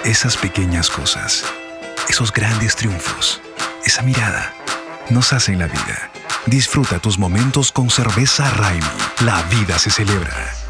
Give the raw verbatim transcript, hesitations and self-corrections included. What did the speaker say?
Esas pequeñas cosas, esos grandes triunfos, esa mirada, nos hacen la vida. Disfruta tus momentos con cerveza Raimi. La vida se celebra.